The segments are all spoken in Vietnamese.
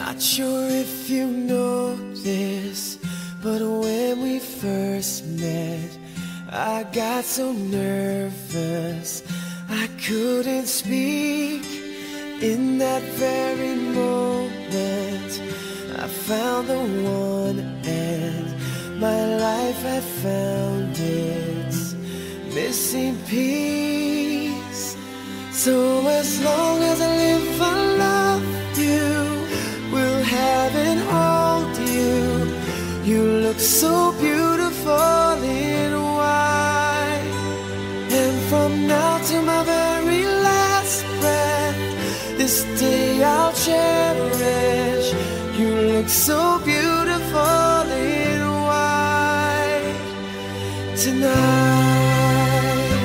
Not sure if you know this, but when we first met, I got so nervous I couldn't speak. In that very moment, I found the one, and my life had found its missing piece. So as long as I live, I love you, will have and hold you. You look so beautiful in white, and from now to my very last breath, this day I'll cherish. You look so beautiful in white tonight.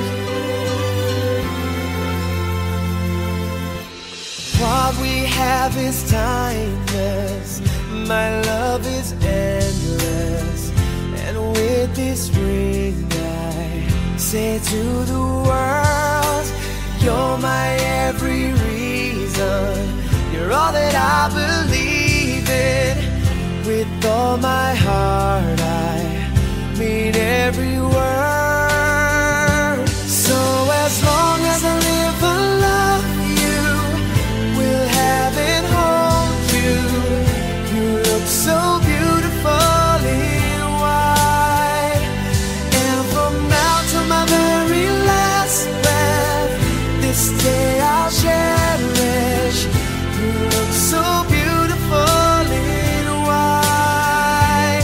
What we have is timeless, my love is endless, and with this ring I say to the world, you're my every reason, you're all that I believe in. With all my heart I mean every word. So as long as I live, I love you, will have and hold you. You look so beautiful in white, and from now to my very last breath, this day I'll cherish. You look so beautiful in white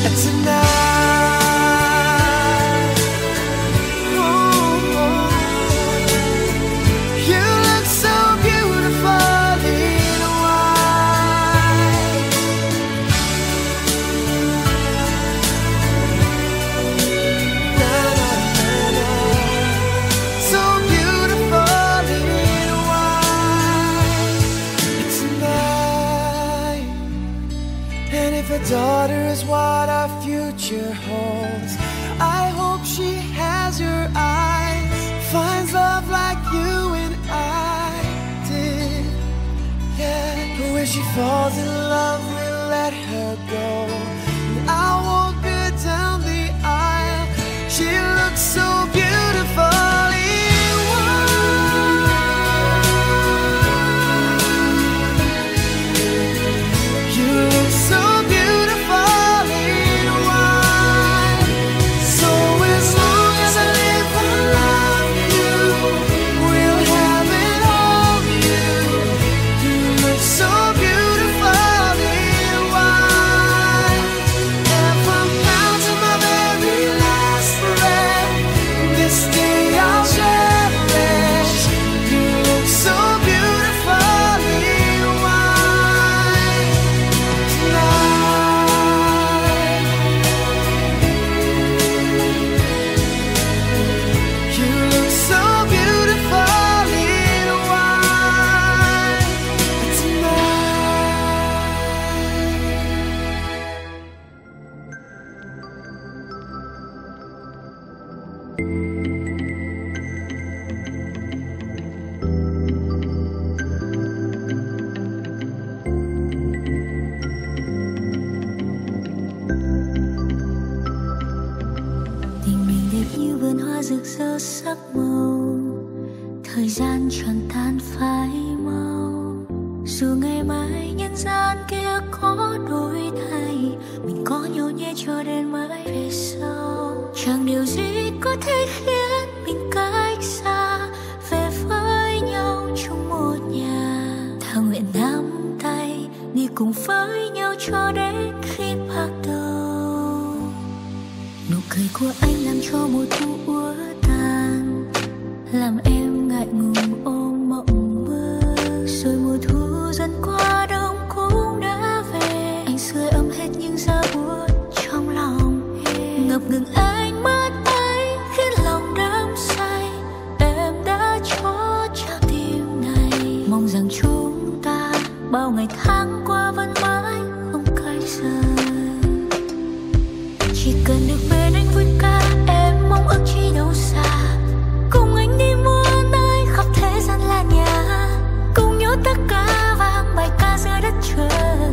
tonight. Oh, you look so beautiful in white. Na, na, na, na. So beautiful in white tonight. And if a daughter is what our future holds, I hope she has your eyes, finds love like you and I did. Yeah, but when she falls in love, we'll let her go, and I'll walk her down the aisle. She looks so beautiful in white. You look so beautiful in white. So as long as I live, I love you, will have and hold you. You look so beautiful in white, and from now to my very last breath, this day I'll cherish. You look so beautiful in white tonight. You look so beautiful in white Tình mình đẹp như vườn hoa rực rỡ sắc màu, thời gian chẳng tan phai mau. Dù ngày mai nhân gian kia có đổi thay, mình có nhau nhé cho đến mãi về sau. Chẳng điều gì có thể khiến mình cách xa, về với nhau trong một nhà. Thà nguyện nắm tay đi cùng với nhau cho đến khi bạc đầu. Nụ cười của anh làm cho mùa thu úa tàn, làm em ngại ngùng ôm mộng mơ. Rồi mùa thu dần qua, đông cũng đã về. Anh sưởi ấm hết những giá buốt trong lòng em. Ngập ngừng ánh mắt ấy khiến lòng đắm say. Em đã cho trái tim này, mong rằng chúng ta bao ngày tháng qua vẫn mãi không cách rời. Chỉ cần được bên anh vui ca, em mong ước chi đâu xa. Cùng anh đi muôn nơi khắp thế gian là nhà, cùng nhau tất cả vang bài ca giữa đất trời.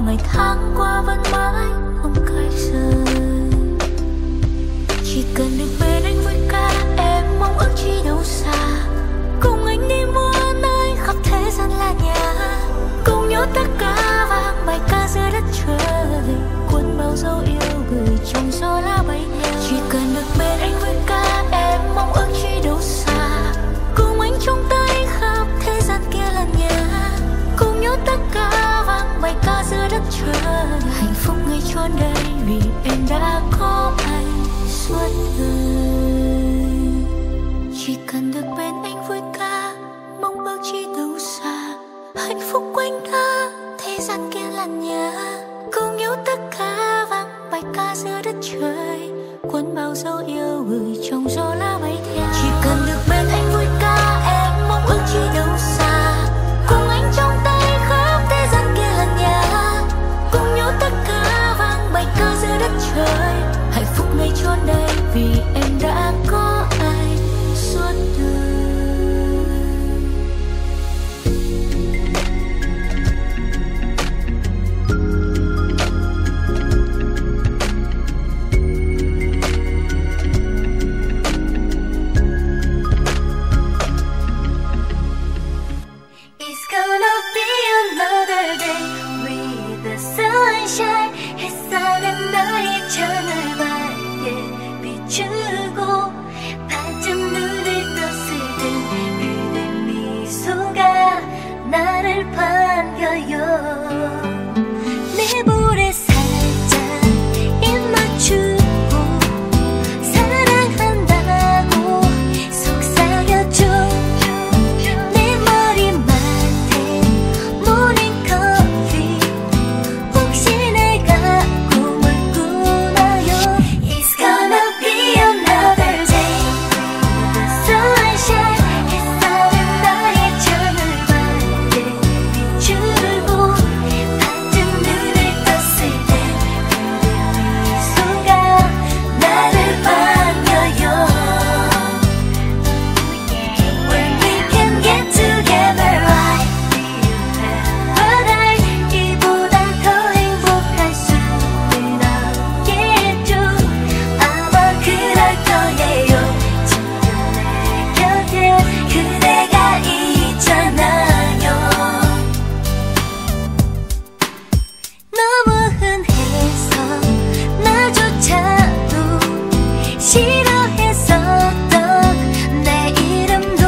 ngày tháng qua vẫn mãi không cay rời. Chỉ cần được bên anh với ca em mong ước chi đâu xa, cùng anh đi muôn nơi khắp thế gian là nhà, cùng nhau tất cả vang bài ca giữa đất trời, cuốn bao dấu yêu gửi trong gió lá bay theo. Chỉ cần được bên anh với ca em mong ước chi đâu xa, cùng anh trong tay khắp thế gian kia là nhà, cùng nhau tất cả vang bài ca giữa đất trời, hạnh phúc ngày trọn đời vì em đã có anh suốt đời. Chỉ cần được bên anh vui ca mong ước chi đâu xa, hạnh phúc quanh ta thế gian kia là nhà, cùng nhau tất cả vang bài ca giữa đất trời, cuốn bao dấu yêu gửi trong gió lá bay theo. Chỉ cần được bên anh vui ca em mong ước chi đâu xa, cùng anh trong tay khắp thế gian kia là nhà, cùng nhau tất cả vang bài ca giữa đất trời, hạnh phúc ngày trọn đời vì em đã có anh suốt đời. It's gonna be another day with the sunshine. 햇살은 나의 창을 밝게 비추고 반쯤 눈을 떴을 땐 그대 미소가 나를 반겨요. 내 볼에 살짝 입 맞추고 사랑한다고 속삭여줘. 내 머리맡에 모닝커피 혹시 내가 꿈을 꾸나요. It's gonna be another day with the sunshine. 햇살은 나의 창을 밝게 비추고 반쯤 눈을 떴을 때 그대 미소가 나를 반겨요. When we can get together I feel paradise. 이보다 더 행복할 수는 없겠죠. 아마 그럴 거예요. 지금 내 곁에 그대가 있잖아요. 너무 흔해서 나조차도 싫어했었던 내 이름도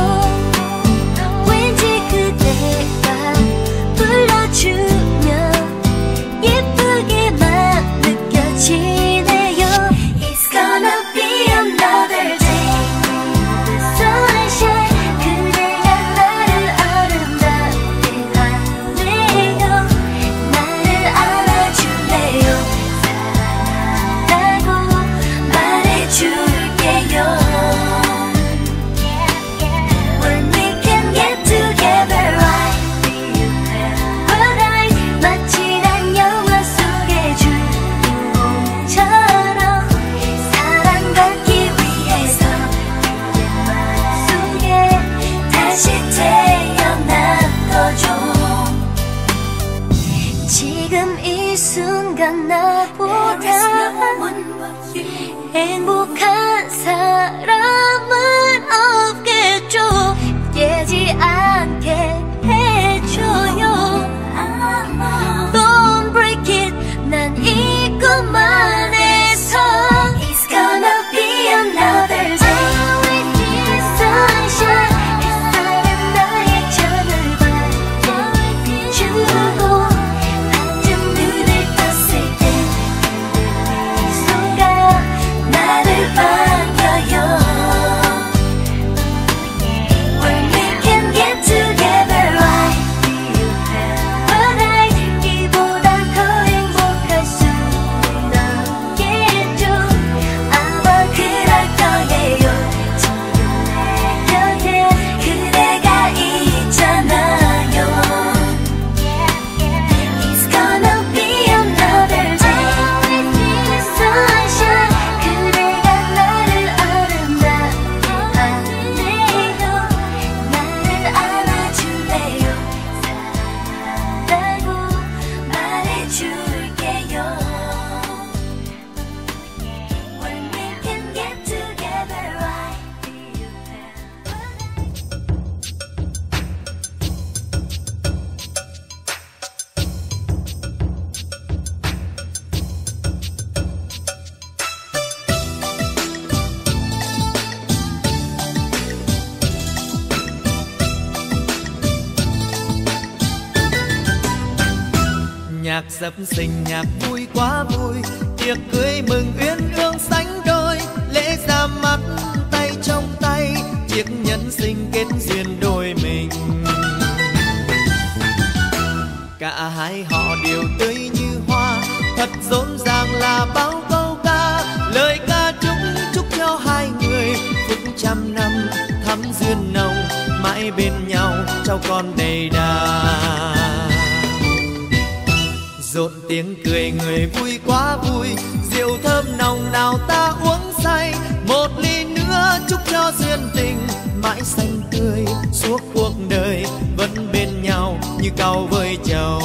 왠지 그대가 불러주면 예쁘게만 느껴지네요. It's gonna be another day with the sunshine. 그대가 나를 아름답게 하네요. 나를 안아줄래요. 사랑한다고 말해줄게요. When we can get together I feel paradise. 마치 난 영화 속의 주인공처럼 사랑받기 위해서 그대 마음속에 다시 태어난 거죠. 지금 이 순간 나보다 행복한 사람은 없겠죠. 깨지 않게 해줘요. Don't break it. 난 이것만해서 It's gonna be another day with the sunshine. 햇살은 나의 창을 밝게 비추고 반쯤 눈을 떴을 때 그대 미소가 나를 Nhạc dập dình nhạc vui quá vui, tiệc cưới mừng uyên ương sánh đôi, lễ ra mắt tay trong tay, chiếc nhẫn sinh kết duyên đôi mình. Cả hai họ đều tươi như hoa, thật rộn ràng là bao câu ca, lời ca chúc cho hai người phúc trăm năm thắm duyên nồng, mãi bên nhau cháu con đầy đà. Rộn tiếng cười người vui quá vui, rượu thơm nồng nào ta uống say, một ly nữa chúc cho duyên tình mãi xanh tươi suốt cuộc đời, vẫn bên nhau như cau với trầu.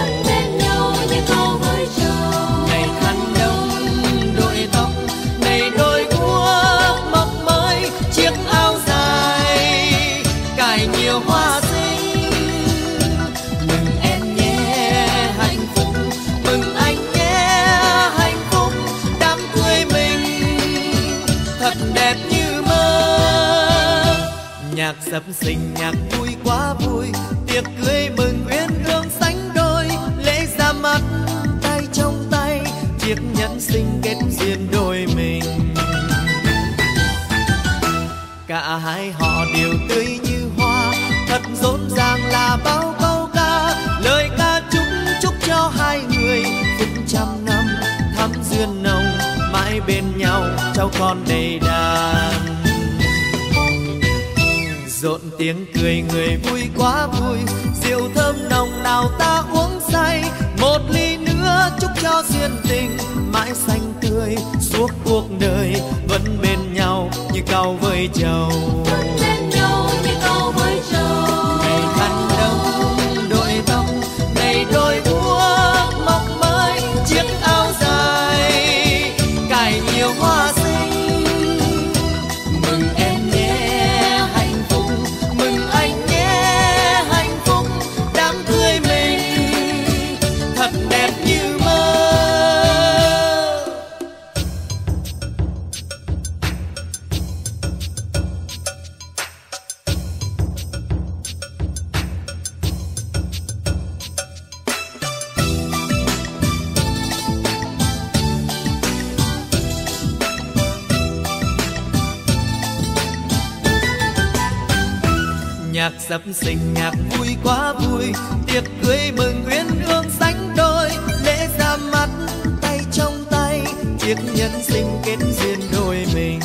Ngày khăn đông đội tóc, ngày đôi guốc mọc mới, chiếc áo dài cài nhiều hoa xinh. Mừng em nhé hạnh phúc, mừng anh nhé hạnh phúc, đám cưới mình thật đẹp như mơ. Nhạc dập dình nhạc vui quá vui, tiệc cưới mừng uyên ương sánh đôi, lễ ra mắt tay trong tay, chiếc nhẫn sinh kết duyên đôi mình. Cả hai họ đều tươi như hoa, thật rộn ràng là bao câu ca, lời ca chúc cho hai người phúc trăm năm thắm duyên nồng, mãi bên nhau cháu con đầy đàn. Rộn tiếng cười người vui quá vui, rượu thơm nồng nào ta uống say, một ly nữa chúc cho duyên tình mãi xanh tươi suốt cuộc đời, vẫn bên nhau như cau với trầu. Ngày khăn đông đội tóc, ngày đôi guốc mọc mới, chiếc áo dài cài nhiều hoa xinh. Mừng em nhé hạnh phúc, mừng anh nhé hạnh phúc, đám cưới mình thật đẹp như mơ. Nhạc dập dình nhạc vui quá vui, tiệc cưới mừng uyên ương sánh đôi, lễ ra mắt tay trong tay, chiếc nhẫn sinh kết duyên đôi mình.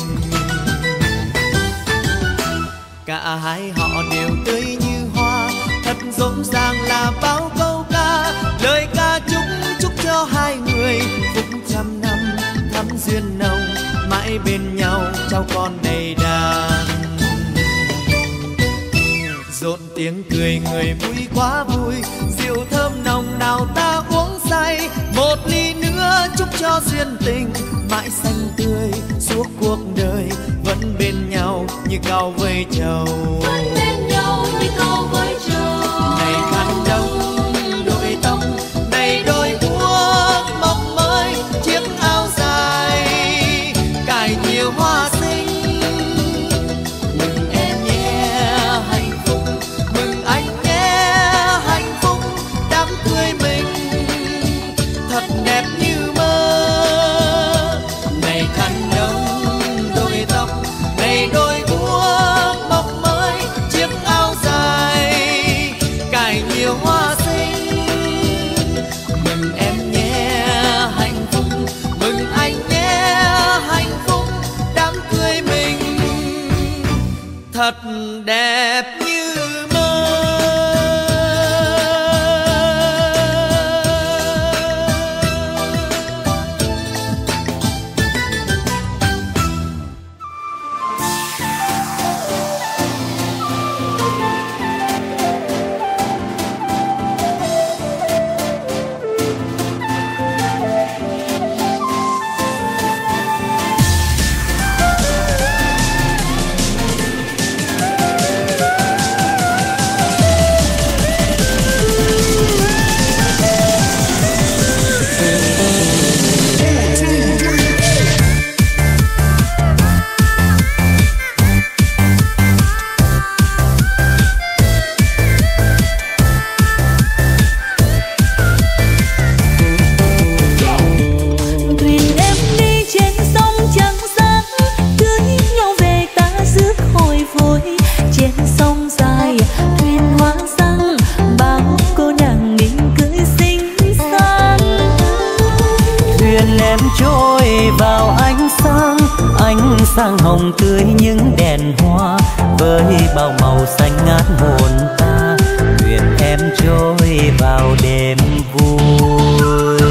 Cả hai họ đều tươi như hoa, thật rộn ràng là bao câu ca, lời ca chúc cho hai người phúc trăm năm thắm duyên nồng, mãi bên nhau cháu con đầy đàn. Rộn tiếng cười người vui quá vui, rượu thơm nồng nào ta uống say, một ly nữa chúc cho duyên tình mãi xanh tươi suốt cuộc đời, vẫn bên nhau như cau với trầu. Ngày khăn đông đội tóc, ngày đôi guốc mọc mới, chiếc áo dài cài nhiều hoa xinh. Mừng em nhé hạnh phúc, mừng anh nhé hạnh phúc, đám cưới mình thật đẹp như mơ. Ngày khăn đông đội tóc, ngày đôi guốc mọc mới, chiếc áo dài cài nhiều hoa xinh. Mừng em nhé hạnh phúc, mừng anh nhé hạnh phúc, đám cưới mình thật đẹp như mơ. sang hồng tươi những đèn hoa, với bao màu xanh ngát hồn ta, thuyền em trôi vào đêm vui.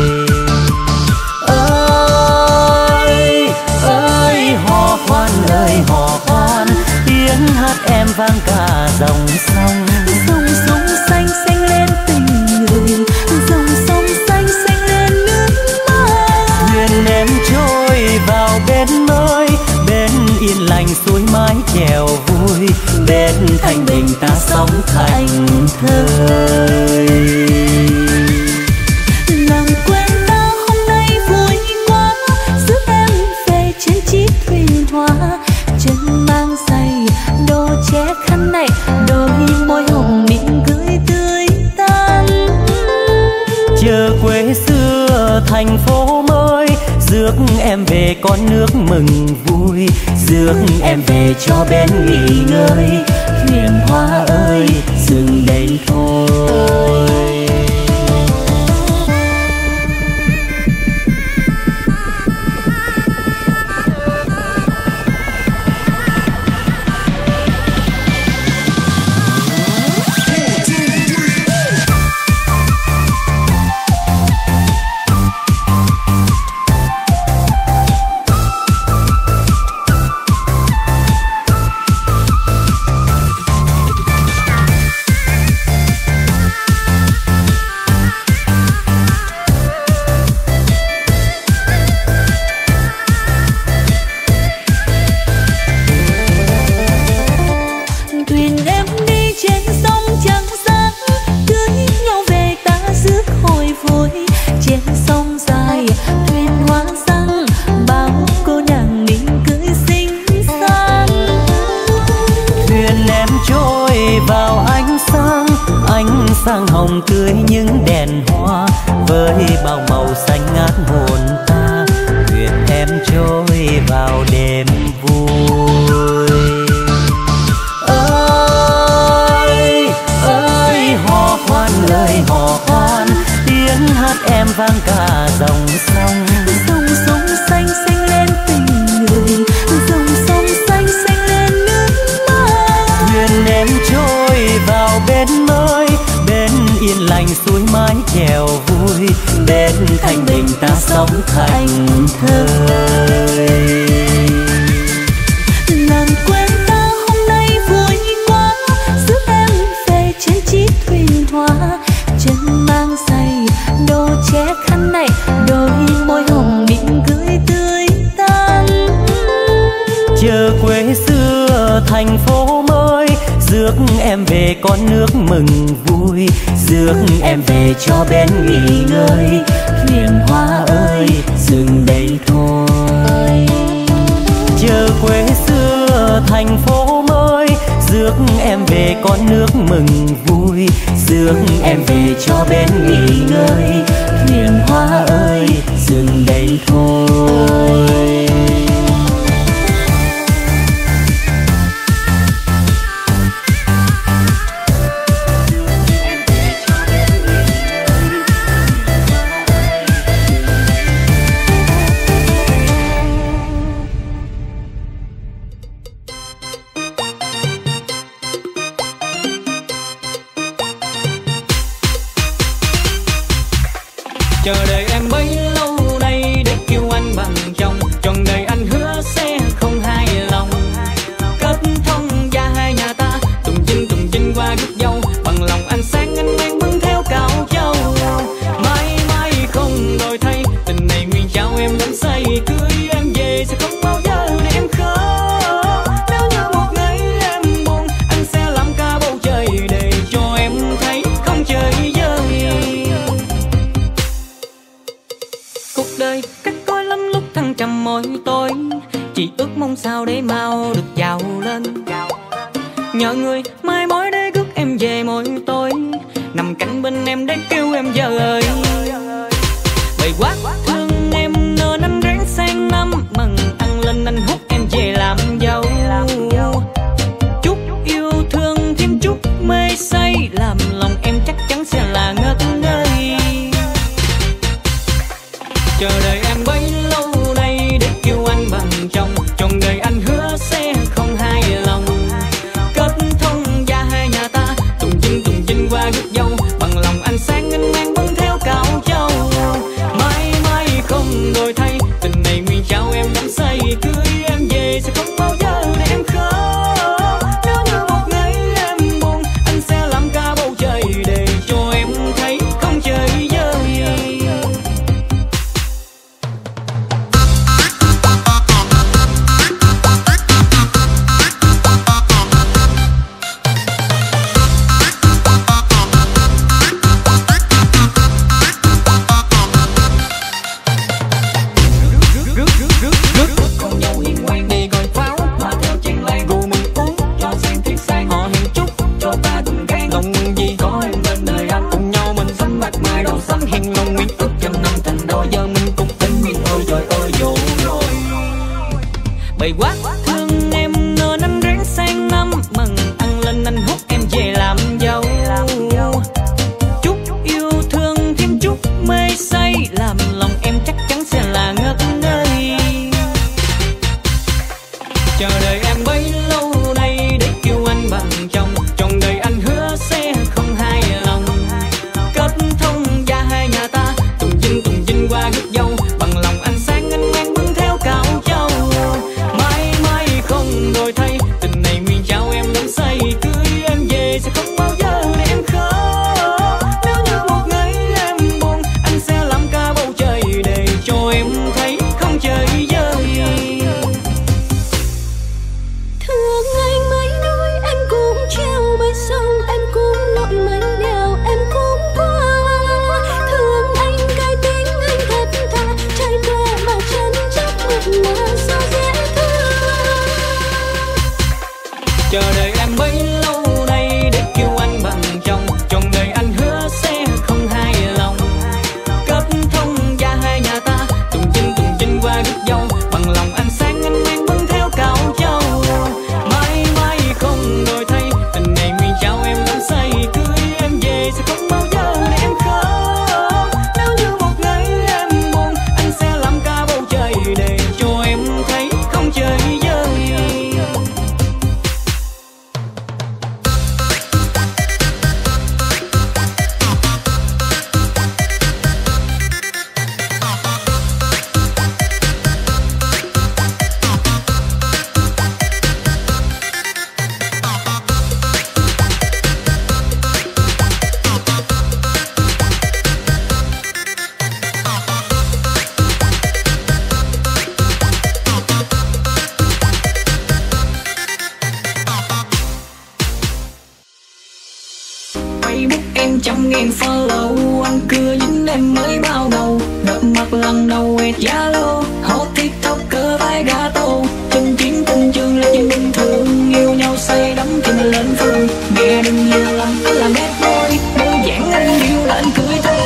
Ơi ơi hò khoan ơi hò khoan, tiếng hát em vang cả dòng sông. Dòng sông xanh xanh lên tình người, dòng sông xanh xanh lên nước mắt. Thuyền em trôi vào bên mới, bên yên lành suối mái chèo vui, bên thanh bình ta sống thành thơi. Làng quên ta hôm nay vui quá, giúp em về trên chiếc thuyền hoa, chân mang giày đồ che khăn này, đôi môi hồng miệng cười tươi tắn. Chờ quê xưa thành phố mới, rước em về con nước mừng vui, rước em về cho bên nghỉ ngơi. Thuyền hoa ơi dừng đây thôi. Sang hồng tươi những đèn hoa, với bao màu xanh ngát hồn ta, thuyền em trôi vào đêm vui. Ơi ơi hò khoan ơi hò khoan, tiếng hát em vang cả dòng sông. Dòng sông xanh xanh lên tình người, dòng sông xanh xanh lên nước mắt. Thuyền em trôi vào bên mới, bên yên lành suối mái chèo vui, bên thanh bình ta sống thành thơi. Làng quên ta hôm nay vui quá, giúp em về trên chiếc thuyền hoa, chân mang giày đồ che khăn này, đôi môi hồng miệng cười tươi tắn. Chờ quê xưa thành phố mới, rước em về con nước mừng vui, rước em về cho bên nghỉ ngơi. Thuyền hoa ơi dừng đây thôi. Chờ quê xưa thành phố mới, rước em về con nước mừng vui, rước em về cho bên nghỉ ngơi. Thuyền hoa ơi dừng đây thôi. Chờ đợi em bấy lâu nay để kêu anh bằng chồng, trọn đời anh hứa sẽ không hài lòng. Kết thông gia hai nhà ta, tùng chinh qua gút dâu, bằng lòng anh sáng anh mang bưng theo cạo châu. Mãi mãi không đổi thay, tình này nguyện trao em đắm say, cưới em về sẽ không bao giờ để em khóc. Nếu như một ngày em buồn, anh sẽ làm cả bầu trời để cho em thấy không chơi vơi. Cuộc đời cách côi lắm lúc thăng trầm mỗi tối, chỉ ước mong sao để mau được giàu lên. Nhờ người mai mối để rước em về mỗi tối, nằm cạnh bên em để kêu em vợ ơi. Bởi quá thương em nên anh ráng sang năm, mừng ăn lên anh hút em về làm dâu. Chút yêu thương thêm chút mê say, làm lòng em chắc chắn sẽ là ngất ngây. Chờ đợi em bấy lâu nay để kêu anh bằng chồng, trọn đời anh ngàn follow, anh cưa dính em mới bao đầu. Gặp mặt lần đầu quẹt Zalo, hot tiktoker vai gato. Chân chiến tình trường là chuyện bình thường, yêu nhau say đắm thì mình lên phường. Nghe đừng hiểu lầm anh là bad boy, đơn giản anh yêu là anh cưới thôi.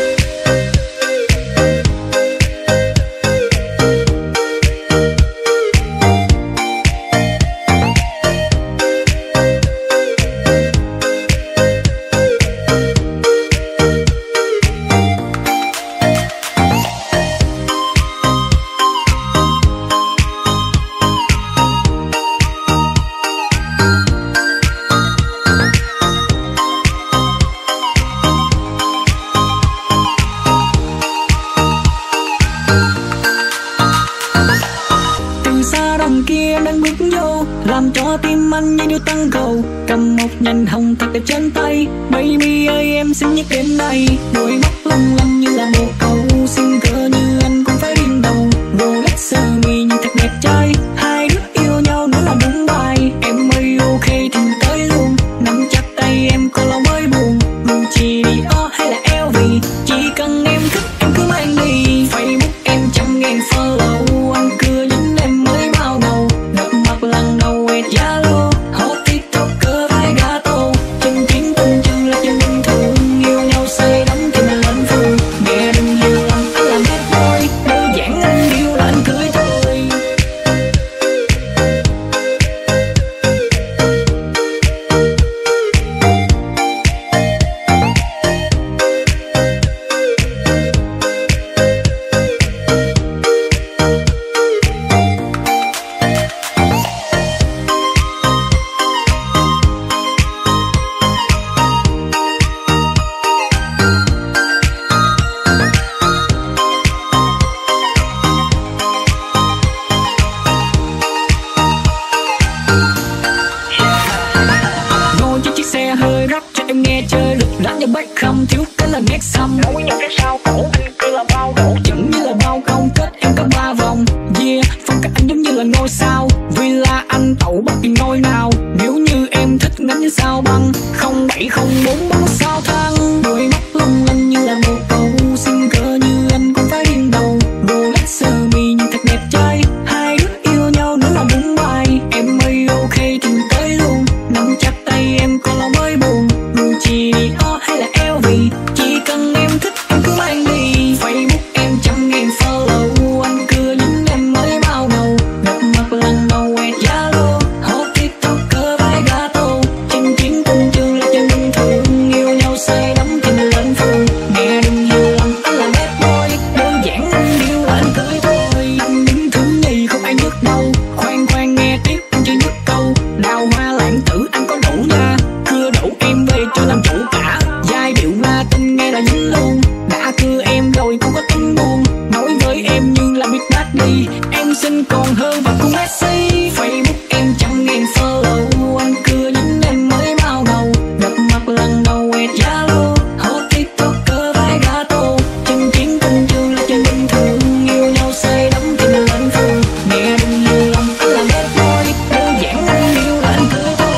Làm cho tim anh như điệu tăng cầu, cầm một nhành hồng thật đẹp trên tay. Baby ơi em xin nhắc đến đây, đôi mắt long lanh như là bồ câu. Xin cờ như anh cũng phải điên đầu, Rolex sơ mi nhìn thật đẹp trai. Hai đứa yêu nhau nữa là đúng bài, em ơi ok thì tới luôn. Nắm chặt tay em có lòng mới buồn, Gucci Dior hay là LV, chỉ cần em thích em cứ mang đi. Facebook em 100.000 follow, anh cưa dính em mới bao đầu. Gặp mặt lần đầu quẹt Zalo, hot tiktoker vai gato. Chân chiến tình trường là chuyện bình thường, yêu nhau say đắm thì mình lên phường. Nghe đừng hiểu lầm anh là bad boy, đơn giản anh yêu là anh cưới thôi. Ngồi trên chiếc xe hơi rap cho em nghe chơi lực lắm như bách không thiếu cái là nét xăm. Nối nhau cái sau cổ anh cứ là bao đổ, chững như là bao không kết em có 3 vòng. Yeah, phong cách anh giống như là ngôi sao, villa anh tậu bất kỳ ngôi nào. Nếu như em thích ngắm như sao băng, 0704 bắn sao thăng. Đôi mắt long lanh như là bồ câu, xin cờ như anh cũng phải điên đầu. Rolex sơ mi nhìn thật đẹp trai, hai đứa yêu nhau nữa là đúng bài. Em ơi ok thì tới luôn, nắm chặt tay em có lòng mới buồn. Gucci Dior hay là LV, chỉ cần em thích em cứ mang đi. Facebook em 100.000 follow, anh cưa dính em mới bao đầu. Gặp mặt lần đầu quẹt Zalo, hot tiktoker vai gato. Chân chiến tình trường là chuyện bình thường, yêu nhau say đắm thì mình lên phường. Nghe đừng hiểu lầm anh là bad boy, đơn giản anh yêu là anh cưới thôi. Anh đứng thứ nhì không ai nhức đâu, khoan khoan nghe tiếp anh chỉ nhức câu. Đào hoa lãng tử anh có đủ nha, cưa đủ em về cho làm chủ cả. Giai điệu Latin nghe là dính luôn, đã cưa em rồi cũng có tính buồn. Nói với em như là Big Daddy, em xinh còn hơn và cùng Messi. Facebook em 100.000 follow, anh cưa dính em mới bao đầu. Gặp mặt lần đầu quẹt Zalo, hot tiktoker vai gato. Chân chiến tình trường là chuyện bình thường, yêu nhau say đắm thì mình lên phường. Nghe đừng hiểu lầm anh là bad boy, đơn giản anh yêu là anh cưới thôi.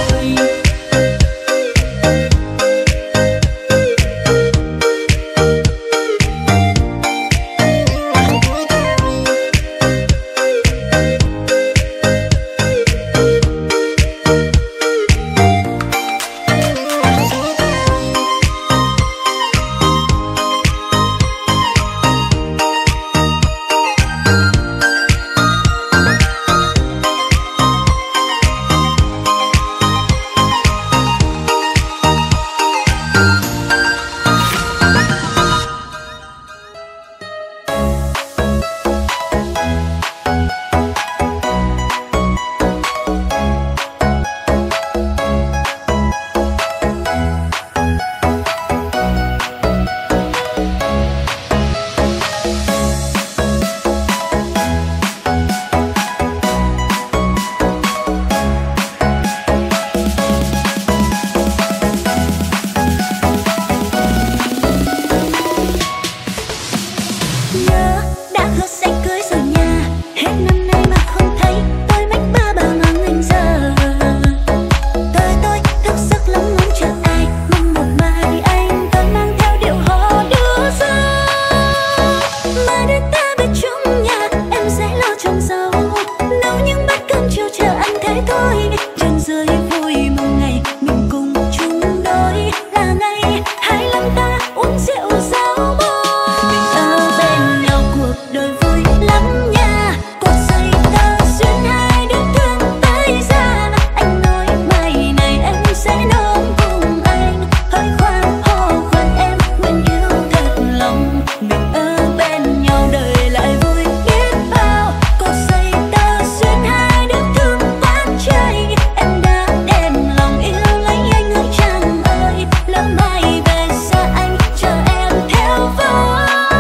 rượu dao môi. Mình ở bên nhau cuộc đời vui lắm nha. Cuộc dây tơ duyên hai đứa thương tới ra. Anh nói mai này em sẽ nôm cùng anh. Hơi khoan hò khoan em nguyện yêu thật lòng. Mình ở bên nhau đời lại vui biết bao. Cuộc dây tơ duyên hai đứa thương quá trời. Em đã đem lòng yêu lấy anh ơi chàng ơi. Lỡ mai về xa anh chờ em theo với.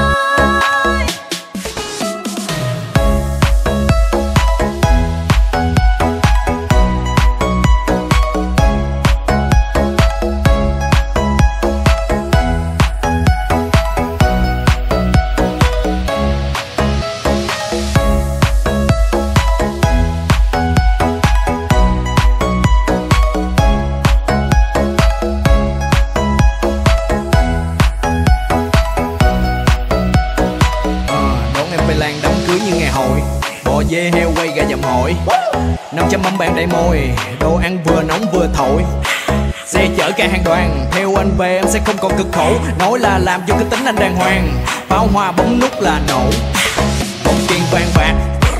Đón em về làng đám cưới như ngày hội. Bò dê heo quay gà dầm hội. 500 mâm bàn đầy môi. Đồ ăn vừa nóng vừa thổi. Xe chở cả hàng đoàn. Theo anh về em sẽ không còn cực khổ. Nói là làm cho cái tính anh đàng hoàng. Pháo hoa bấm nút là nổ. Một tiền vàng bạc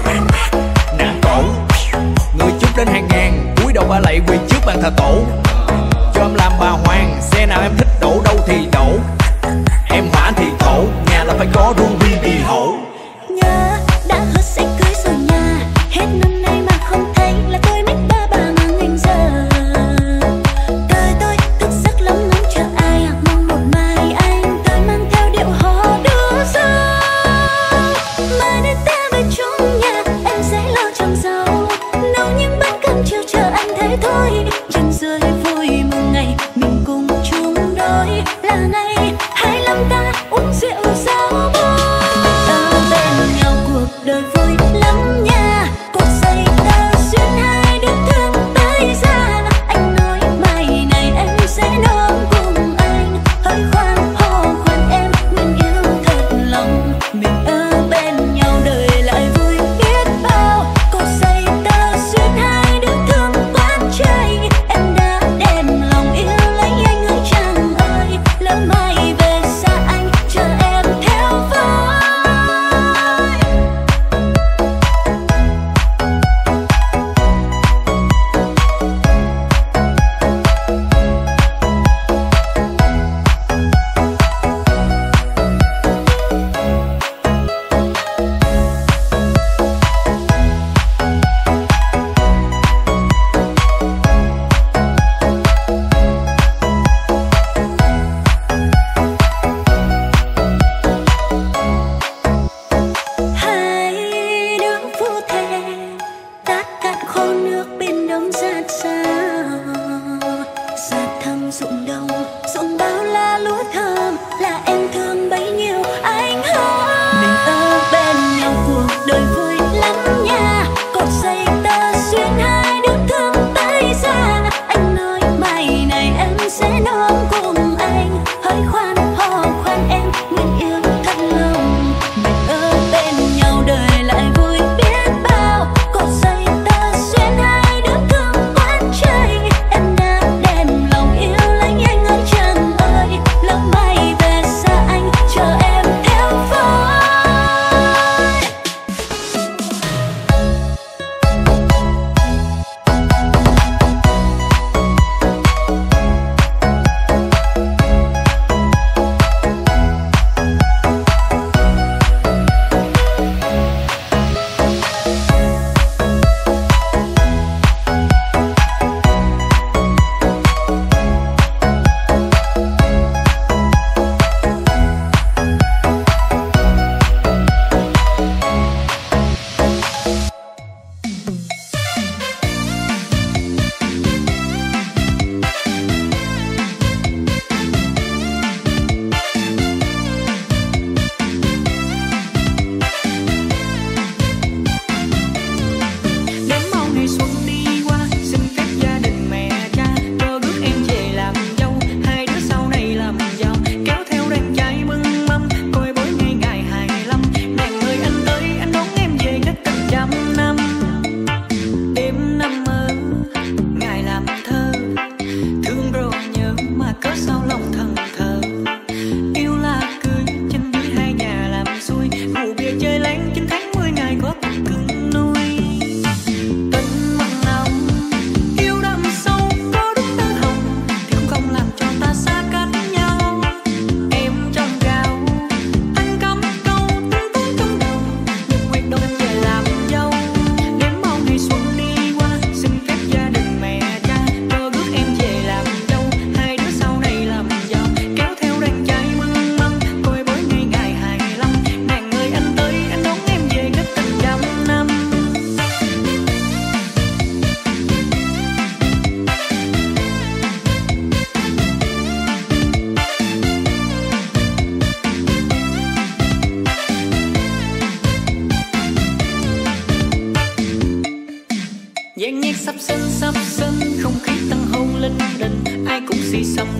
nặng cổ. Người chúc đến hàng ngàn. Cúi đầu ba lạy quỳ trước bàn thờ tổ. Cho em làm bà hoàng. Xe nào em thích đổ đâu thì đổ. Em hỏa thì thổ. Nhà là phải có ruby bì hổ. Nhớ đã hứa sẽ cưới rồi nha. Hết năm nay mà không thấy là tôi mách ba bà ngang anh giờ. Đời tôi thức giấc lắm ngóng chờ ai. Mong một mai anh tới mang theo điệu hò đưa ra. Mai đến ta về chung nhà em sẽ lo chăm rau. Nấu những bát cơm chiều chờ anh thế thôi. Chân rơi vui mừng ngày mình cùng chung đôi. Là ngày 25 ta uống rượu dao môi. Ở bên nhau cuộc đời vui lắm nha. Cuộc dây tơ duyên hai đứa thương tới ra. Anh nói mai này em sẽ nôm cùng anh. Hơi khoan hò khoan em nguyện yêu thật lòng. Mình ở bên nhau đời lại vui biết bao. Cuộc dây tơ duyên hai đứa thương quá trời. Em đã đem lòng yêu lấy anh ơi chàng ơi. Lỡ mai về xa anh chờ em theo với. Hai đứa phu thề tát cạn khô nước bên đông giạt sao. Giạt thăm ruộng đồng ruộng bao la lúa thơm. Là em thương bấy nhiêu anh hơn. Mình ở bên nhau cuộc đời vui lắm nha. Cột dây tơ duyên hai đứa thương tới ra. Anh nói mai này em sẽ nôm cùng anh. Hơi khoan hò khoan em nguyện yêu thật lòng. Mình ở bên nhau đời lại vui biết bao. Cột dây tơ duyên hai đứa thương quá trời. Em đã đem lòng yêu lấy anh ơi chàng ơi. Lỡ mai về xa anh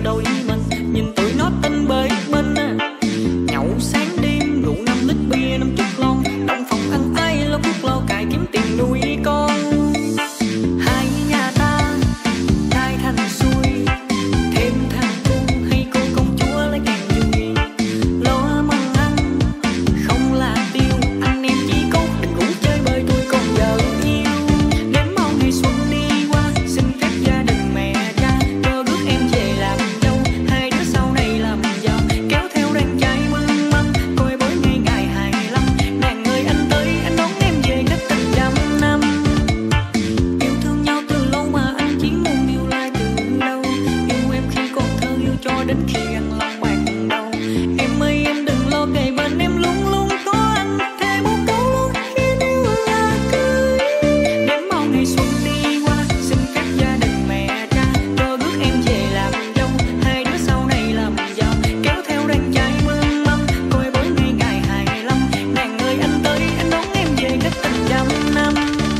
đôi mình, nhìn tụi nó tinh bơi bên nhậu sáng đêm rượu 5 lít bia 5 chút lon, động phòng ăn ai lo cuốc lo cài kiếm tiền nuôi con. Hai nhà ta trai thành xuôi, thêm thằng cu hay cô công chúa lấy càng vui. Lo mừng ăn không là tiêu, anh em chỉ cốt đừng ngủ chơi bơi tôi còn vợ yêu. Đến mau ngày xuân đi qua, xin phép gia đình mẹ cha cho rước em về làm dâu. Hai đứa sau này làm giàu, kéo theo đàn trai mừng mâm, coi bối ngày ngày 25. Nàng ơi anh tới, anh đón em về cách tình trăm năm. Yêu thương nhau từ lâu mà anh chỉ muốn yêu lại từ đâu. Yêu em khi còn thơ, yêu cho đến khi anh lòng bạc đầu. Em ơi em đừng lo, kề bên em luôn luôn có anh. Thề một câu luôn khi yêu là cưới. Đến mau ngày xuân đi qua, xin phép gia đình mẹ cha cho rước em về làm dâu. Hai đứa sau này làm giàu, kéo theo đàn trai mừng mâm, coi bối ngày ngày 25. Nàng ơi anh tới, anh đón em về cách tình trăm năm.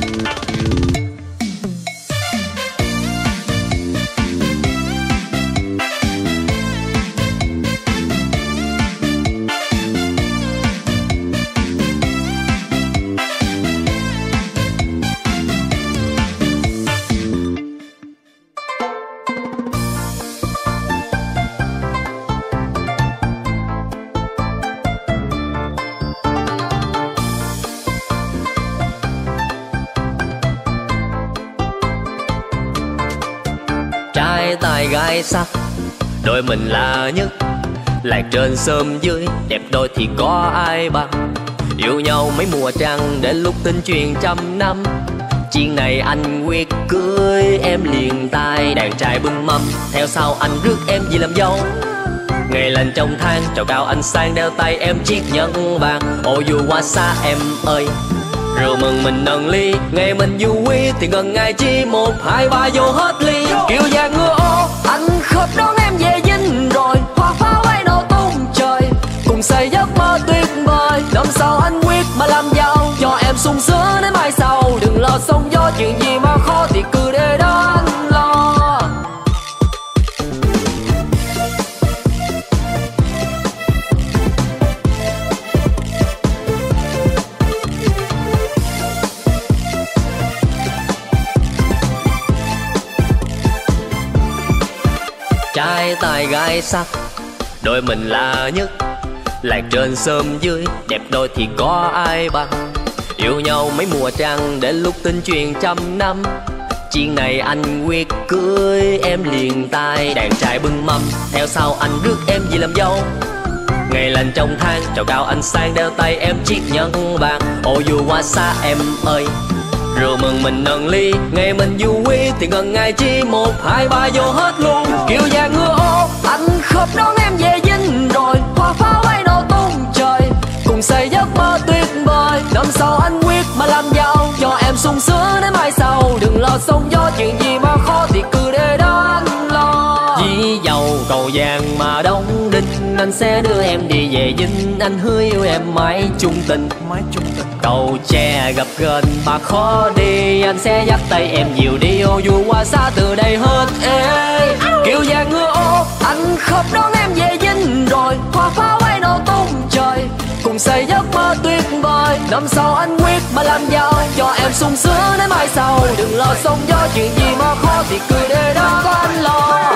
Trai tài gái sắc, đôi mình là nhất. Làng trên xóm dưới, đẹp đôi thì có ai bằng. Yêu nhau mấy mùa trăng, đến lúc tin truyền trăm năm. Chuyện này anh quyết cưới em liền tay. Đàn trai bưng mâm, theo sau anh rước em về làm dâu. Ngày lành trong tháng, trầu cao anh sang đeo tay em chiếc nhẫn vàng. Ô dù qua xa em ơi, rượu mừng mình nâng ly. Ngày mình vui thì gần ngày chi 1, 2, 3 vô hết ly. Kiều vàng ngựa ô, anh khớp đón em về dinh rồi. Hoa pháo ấy nổ tung trời, cùng xây giấc mơ tuyệt vời. Năm sau anh quyết mà làm giàu, cho em sung sướng đến mai sau. Đừng lo sóng gió, chuyện gì mà khó thì cứ để đó anh lo. Trai tài gái sắc, đôi mình là nhất. Làng trên xóm dưới, đẹp đôi thì có ai bằng. Yêu nhau mấy mùa trăng, đến lúc tin truyền trăm năm. Chuyện này anh quyết cưới em liền tay. Đàn trai bưng mâm, theo sau anh rước em về làm dâu. Ngày lành trong tháng, trầu cao anh sang đeo tay em chiếc nhẫn vàng. Ô dù qua xa em ơi, rượu mừng mình nâng ly. Ngày mình vui thì gần ngày chi 1, 2, 3 vô hết luôn. Kiều vàng ngựa ô, anh khớp đón em về dinh rồi. Hoa pháo ấy nổ tung trời, cùng xây giấc mơ tuyệt vời. Năm sau anh quyết mà làm giàu, cho em sung sướng đến mai sau. Đừng lo sóng gió, chuyện gì mà khó thì cứ để đó anh lo. Dĩ dầu cầu vàng mà đóng đinh, anh sẽ đưa em đi về dinh. Anh hứa yêu em mãi chung tình. Cầu tre gặp gần mà khó đi, anh sẽ dắt tay em nhiều đi. Ô dù qua xa từ đây hết ê. Kiều vàng ngựa ô, anh khớp đón em về dinh rồi. Hoa pháo ấy nổ tung trời, cùng xây giấc mơ tuyệt vời. Năm sau anh quyết mà làm giàu, cho em sung sướng đến mai sau. Đừng lo sóng gió, chuyện gì mà khó thì cứ để đó có anh lo.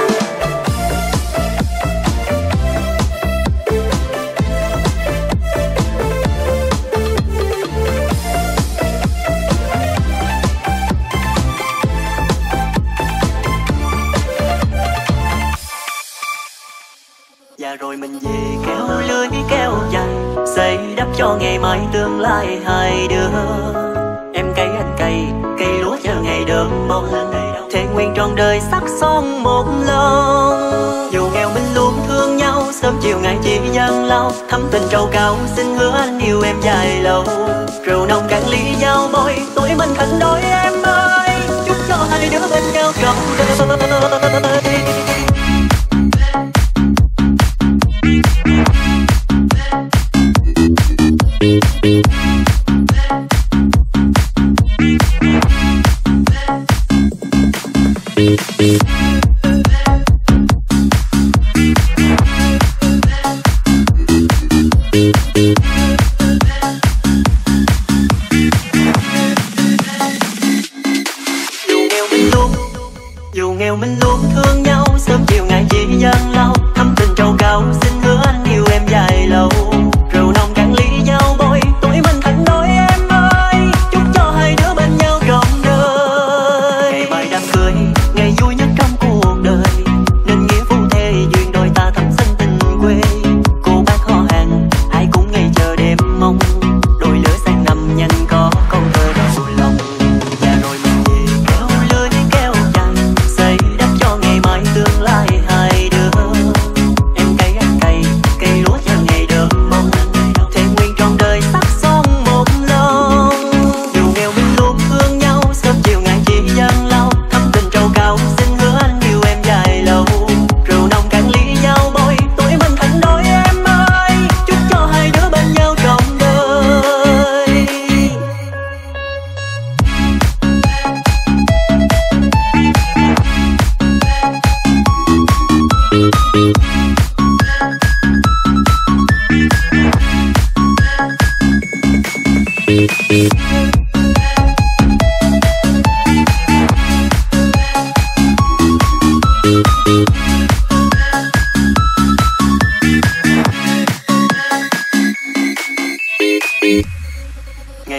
Và rồi mình về kéo lưới kéo dài, xây đắp cho ngày mai tương lai hai đứa. Em cày anh cày, cây lúa chờ ngày đơm bông. Thề nguyện trọn đời sắc son một lần. Dù nghèo mình luôn thương nhau, sớm chiều ngày chỉ gian lao. Thắm tình trầu cao, xin hứa anh yêu em dài lâu. Rượu nồng cạn ly giao môi, tuổi mình thành đôi em ơi. Chúc cho hai đứa bên nhau trọn đời.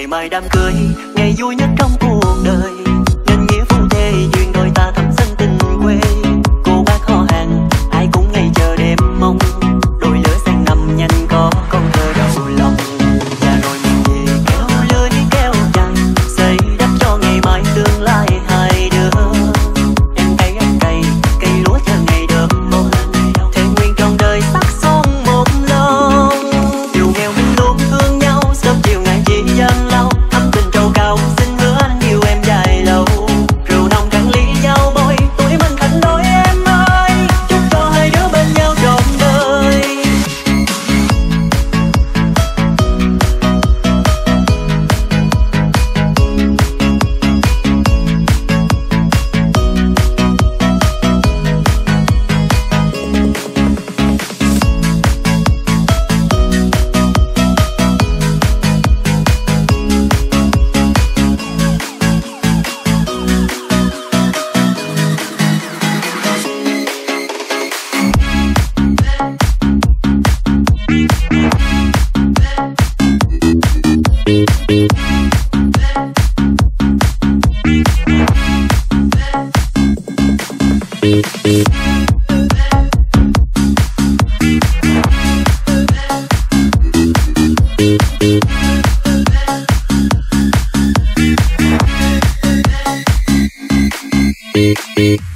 ngày mai đám cưới, ngày vui nhất trong cuộc đời. Nhân nghĩa phu thê duyên đôi ta thắm xanh tình quê. Cô bác họ hàng ai cũng ngày chờ đêm mong, đôi lứa sang năm nhanh có con thơ đầu lòng. Và rồi mình về kéo lưới kéo chăn, xây đắp cho ngày mai tương lai hai đứa. Em cày anh cày, cây lúa chờ ngày đơm bông, thề nguyện trọn đời sắc son một lòng. Dù nghèo mình luôn thương nhau, sớm chiều ngày chỉ gian lao. Thắm tình trầu cao xin hứa anh yêu em dài lâu. Rượu nồng cạn ly giao bôi, tuổi mình thành đôi em ơi. Chúc cho hai đứa bên nhau trọn đời. Beep.